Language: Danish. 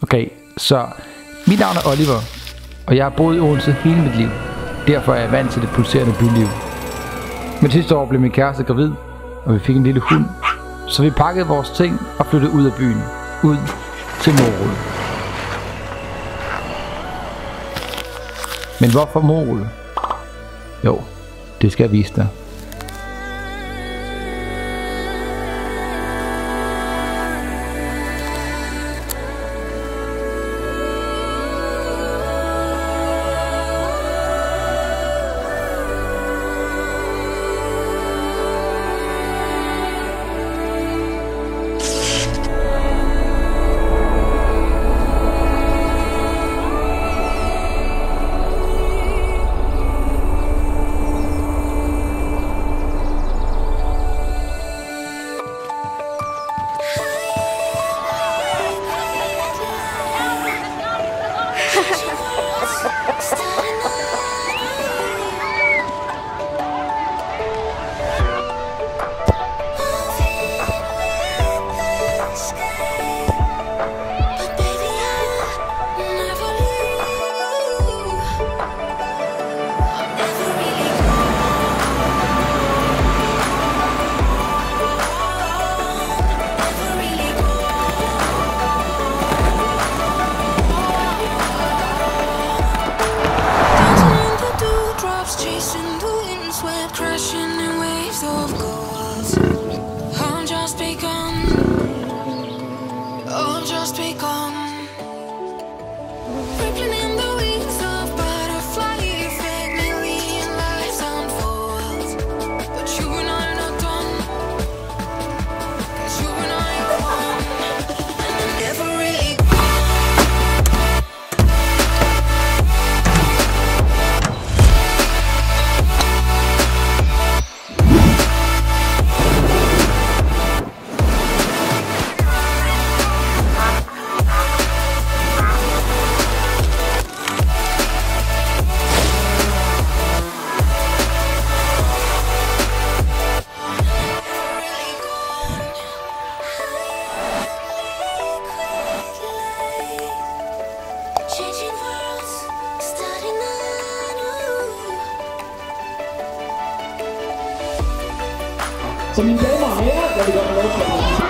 Okay, så mit navn er Oliver, og jeg har boet i Odense hele mit liv. Derfor er jeg vant til det pulserende byliv. Men sidste år blev min kæreste gravid, og vi fik en lille hund. Så vi pakkede vores ting og flyttede ud af byen. Ud til Morud. Men hvorfor Morud? Jo, det skal jeg vise dig. Så mine damer og herrer, jeg vil godt have lov til at